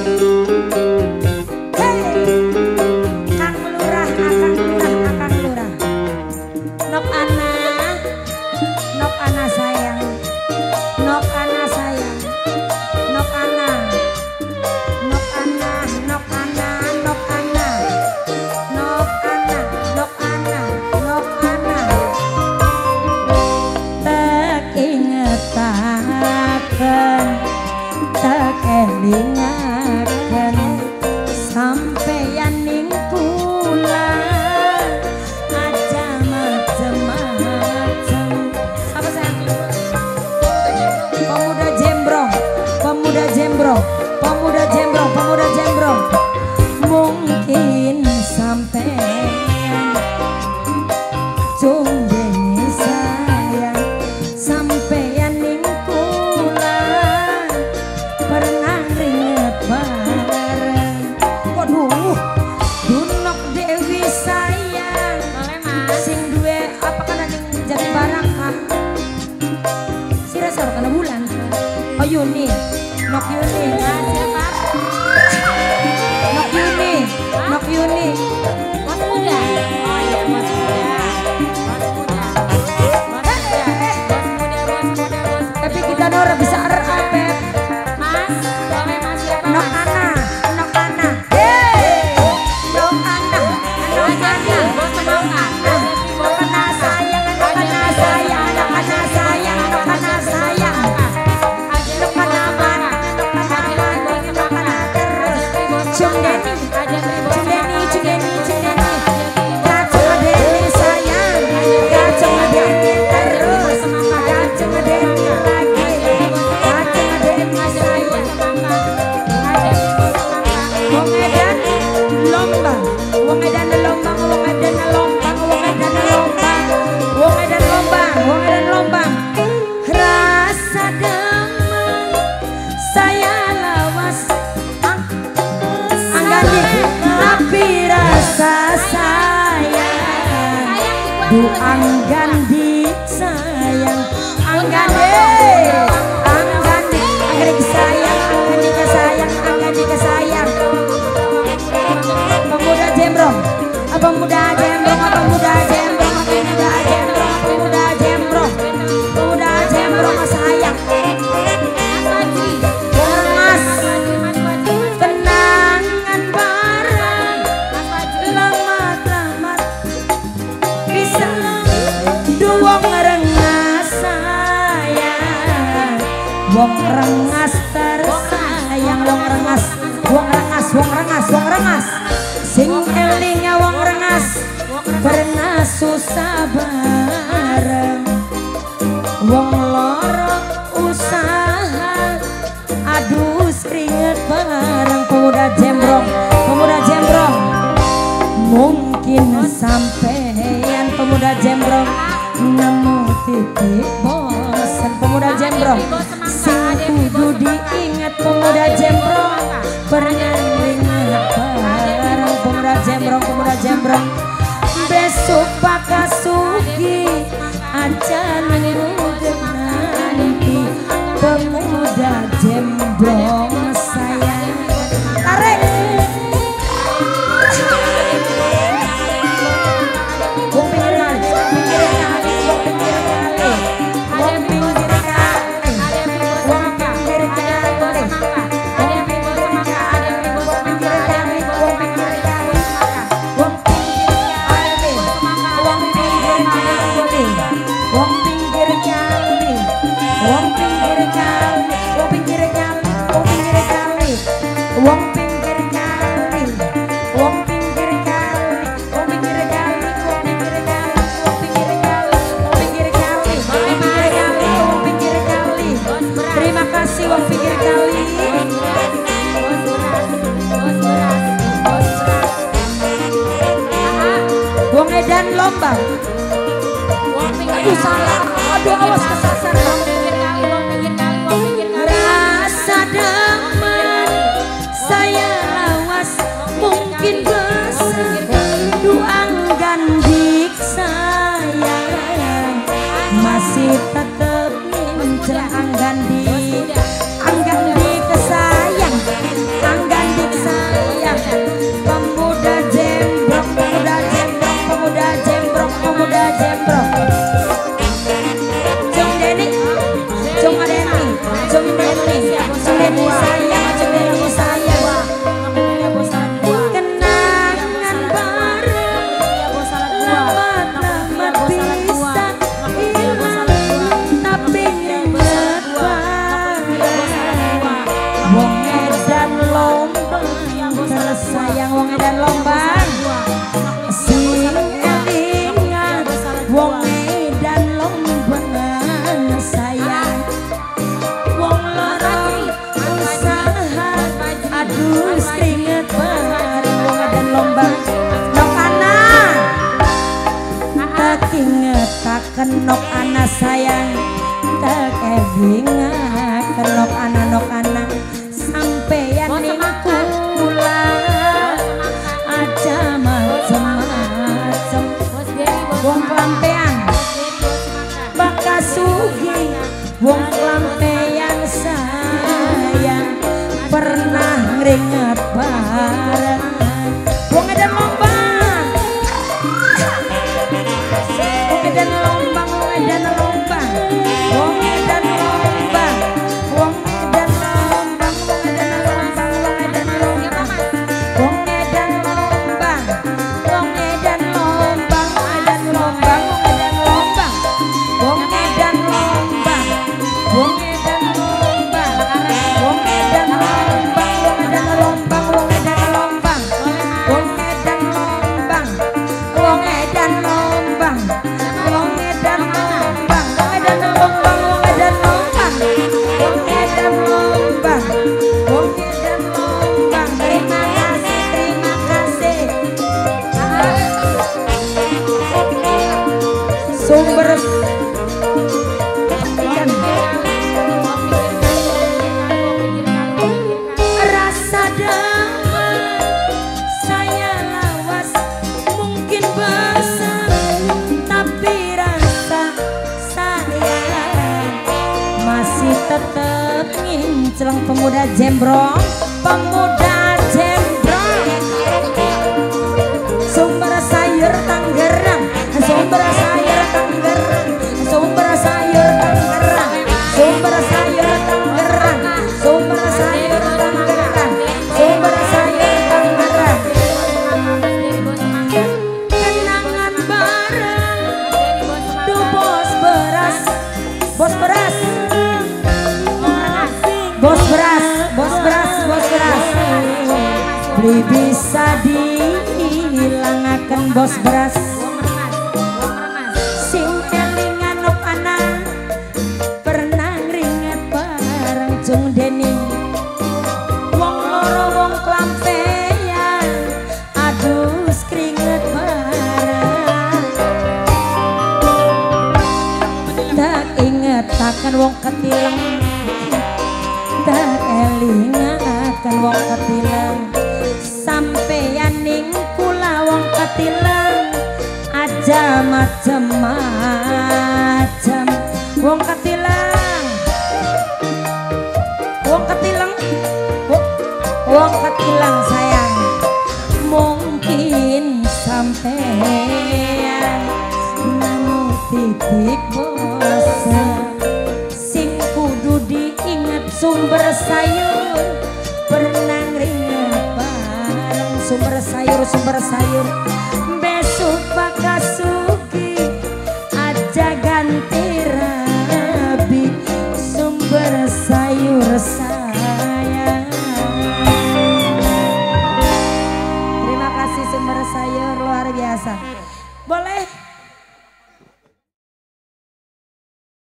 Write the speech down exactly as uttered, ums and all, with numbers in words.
Lingaken sampeyan ning pulang aja macem-macem. Apa sayang? Pemuda Jembrong, pemuda Jembrong, pemuda Jembrong, pemuda Jembrong. Mungkin sampeyan jumbe sayang sampeyan ning pulang pernah bareng. Waduh, Dunok Dewi sayang. Sing duwe apa kana ning Jati Barang kan? Sira sar kana bulan. Oh Yuni, Nok Yuni. Siapa? Nok Yuni, Nok Yuni. Mas muda. Oh iya Mas muda. Mas muda. Mas muda. Mas muda, Mas muda, Mas. Tapi kita ora bisa arep. Nok Ana, Nok Ana, hey, Nok Ana, Nok Ana, Nok Ana, Nok Ana sayang, Nok Ana sayang, Nok Ana sayang, Nok Ana sayang, Nok Ana mana, Nok Ana mana, Nok Ana terus, Cung Deni, Cung Deni, Cung Deni, Cung Deni, Kacung Deni sayang, Kacung Deni terus, Kacung Deni lagi, Kacung Deni sayang. Wong edan lombang, wong edan lombang, wong edan lombang, wong edan lombang, wong edan lombang, wong edan lombang. Rasa demen saya lawas, anggani tapi rasa sayang, bu anggandi sayang, anggani, anggani, anggani sayang, anggani sayang, anggani sayang. Pemuda Jembrong, apa muda Jembrong, apa muda Jembrong, apa muda Jembrong, apa muda Jembrong, pemuda Jembrong sayang. Mas, kenangan bareng, lamat-lamat bisa dua rengas sayang, wong rengas tersayang, wong rengas, wong rengas, wong rengas, wong rengas. Sing elingnya wong rengas pernah susah bareng, wong loro usaha adus keringet bareng. Pemuda Jembrong, pemuda Jembrong. Mungkin sampeyan pemuda Jembrong nemu titik bosan. Pemuda Jembrong sing kudu diingat, pemuda Jembrong pernah ingat bareng. Pemuda Jembrong, pemuda Jembrong. Besok bakal sugi aja nunggu nanti. Pemuda Jembrong sayang. Tarik. Wong pinggir kali, pinggir kali, wong pinggir kali, wong pinggir kali, wong pinggir kali. Wong pinggir kali, wong pinggir kali, wong pinggir kali, wong pinggir kali, wong pinggir kali, wong pinggir kali, wong pinggir kali, wong pinggir kali. Terima kasih wong pinggir kali. Wong edan lombang. Aduh salah, aduh awas kesasar. Wong pinggir kali, wong pinggir kali, wong pinggir kali. Rasa demen saya lawas mungkin besar duang gandik sayang masih tetap minta anggandi anggandi kesayang anggandi wong edan lombang sing elingan wong edan lombang sayang wong loro usaha aduh keringet bareng wong edan lombang nok ana tak ingetaken nok ana sayang tak elingaken nok ana nok ana sampeyan ning kula aja macem-macem wong kelampean bakas sugi wong kelampean sayang pernah ngeringet bareng wong edan lombang wong edan lombang wong edan lombang wong edan lombang wong edan lombang wong edan lombang wong edan lombang wong edan lombang wong edan lombang edan lombang wong edan lombang wong edan lombang wong edan lombang wong edan lombang wong edan lombang wong edan lombang wong edan lombang wong edan lombang wong edan lombang wong edan lombang wong edan lombang wong edan lombang terima kasih terima kasih sumber rasa damai saya lawas mungkin besar tapi rasa saya masih tetap nginceleng pemuda jembrong pemuda jembrong sumber sayur Tangerang sumber sayur Tangerang sumber sayur Tangerang sumber sayur Tangerang sumber sayur Tangerang sumber sayur Tangerang kenangan bareng du bos beras bos beras bos beras bos beras bos beras beli bisa dihilangaken bos beras sing elingan nok ana pernah ngringet bareng Jung Deni wong loro wong kelampean aduh keringet bareng tak ingetaken wong ketileng tak elingaken wong ketileng sampeyan ning kula wong ketileng aja macem-macem wong ketileng wong ketileng wong, wong ketileng sayang mungkin sampeyan namung titik bosan sing kudu diinget sumber sayur pernah ngringet bareng sumber sayur sumber sayur besok bakas sugi aja ganti rabi sumber sayur sayang terima kasih sumber sayur luar biasa boleh